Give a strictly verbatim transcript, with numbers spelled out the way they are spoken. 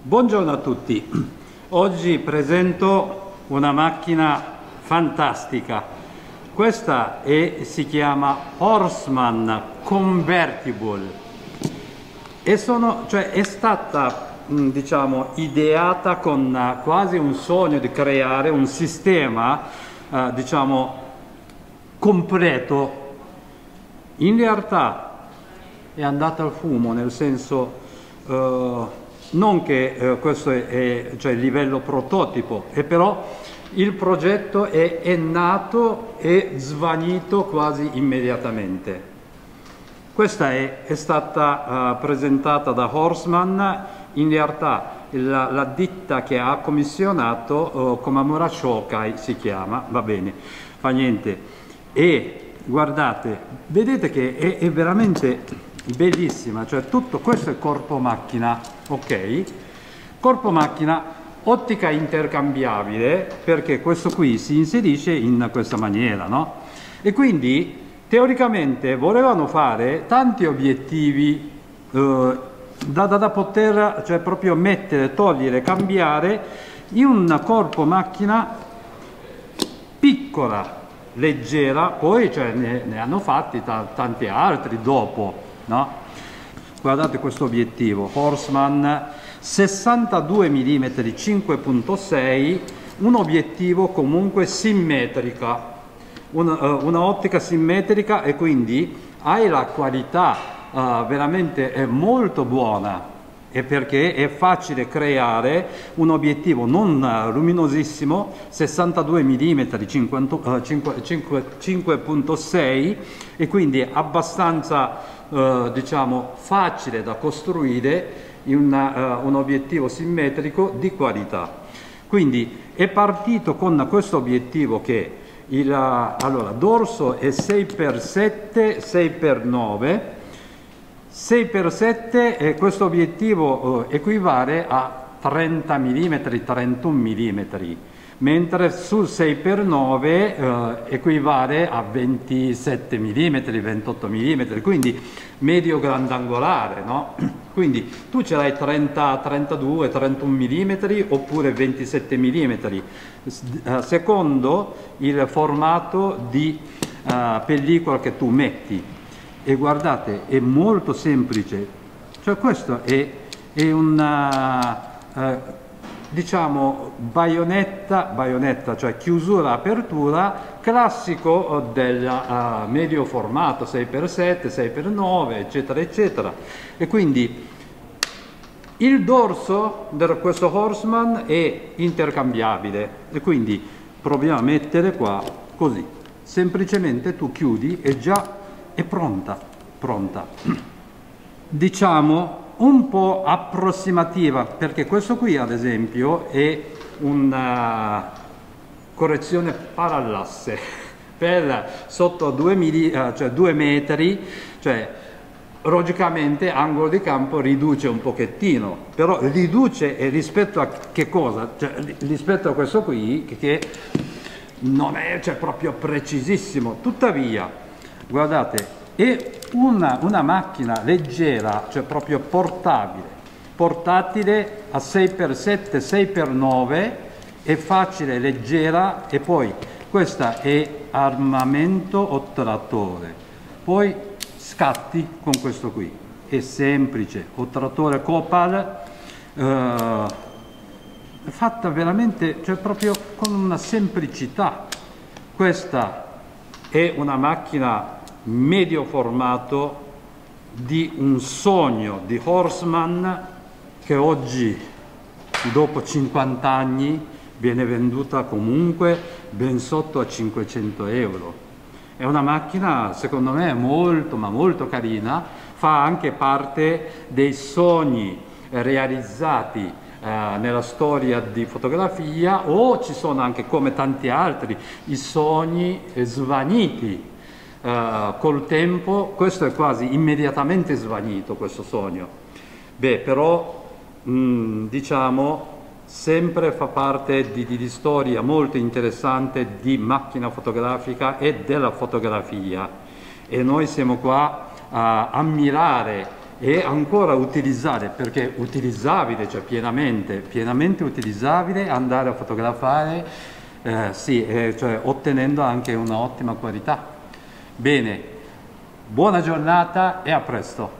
Buongiorno a tutti, oggi presento una macchina fantastica. Questa è, si chiama Horstmann Convertible e sono, cioè, è stata diciamo ideata con uh, quasi un sogno di creare un sistema uh, diciamo completo. In realtà è andata al fumo, nel senso uh, non che uh, questo è, è cioè, il livello prototipo, e però il progetto è, è nato e svanito quasi immediatamente. Questa è, è stata uh, presentata da Horstmann. In realtà la, la ditta che ha commissionato uh, Komamura Shokai si chiama, va bene, fa niente. E guardate, vedete che è, è veramente bellissima, cioè tutto questo è corpo macchina, ok? Corpo macchina, ottica intercambiabile, perché questo qui si inserisce in questa maniera, no? E quindi teoricamente volevano fare tanti obiettivi uh, Da, da, da poter cioè proprio mettere, togliere, cambiare in un corpo macchina piccola, leggera. Poi cioè, ne, ne hanno fatti tanti altri dopo, no? Guardate questo obiettivo Horstmann sessantadue millimetri cinque punto sei, un obiettivo comunque simmetrica, una, uh, una ottica simmetrica, e quindi hai la qualità Uh, veramente è molto buona, e perché è facile creare un obiettivo non uh, luminosissimo, sessantadue millimetri cinque punto sei, e quindi abbastanza uh, diciamo facile da costruire in una, uh, un obiettivo simmetrico di qualità. Quindi è partito con questo obiettivo che il uh, allora, dorso è sei per sette, sei per nove, sei per sette, e questo obiettivo eh, equivale a trenta millimetri, trentuno millimetri, mentre sul sei per nove eh, equivale a ventisette millimetri, ventotto millimetri, quindi medio grandangolare, no? Quindi tu ce l'hai trenta, trentadue, trentuno millimetri oppure ventisette millimetri, eh, secondo il formato di eh, pellicola che tu metti. E guardate, è molto semplice, cioè questo è, è una eh, diciamo baionetta, baionetta, cioè chiusura apertura classico del uh, medio formato sei per sette, sei per nove, eccetera eccetera. E quindi il dorso di questo Horstmann è intercambiabile, e quindi proviamo a mettere qua così, semplicemente tu chiudi e già è pronta, pronta. Diciamo un po' approssimativa, perché questo qui ad esempio è una correzione parallasse per sotto due metri, cioè logicamente angolo di campo riduce un pochettino, però riduce rispetto a che cosa? Cioè, rispetto a questo qui che non è cioè, proprio precisissimo. Tuttavia guardate, è una, una macchina leggera, cioè proprio portabile, portatile a sei per sette, sei per nove, è facile, leggera, e poi questa è armamento otturatore. Poi scatti con questo qui, è semplice, otturatore Copal, eh, è fatta veramente, cioè proprio con una semplicità. Questa è una macchina medio formato di un sogno di Horstmann, che oggi dopo cinquanta anni viene venduta comunque ben sotto a cinquecento euro. È una macchina secondo me molto ma molto carina, fa anche parte dei sogni realizzati eh, nella storia di fotografia, o ci sono anche, come tanti altri, i sogni svaniti Uh, col tempo. Questo è quasi immediatamente svanito, questo sogno. Beh, però mh, diciamo sempre fa parte di, di, di storia molto interessante di macchina fotografica e della fotografia, e noi siamo qua a ammirare è ancora utilizzare, perché utilizzabile, cioè pienamente, pienamente utilizzabile, andare a fotografare, eh, sì, eh, cioè ottenendo anche una ottima qualità. Bene, buona giornata e a presto.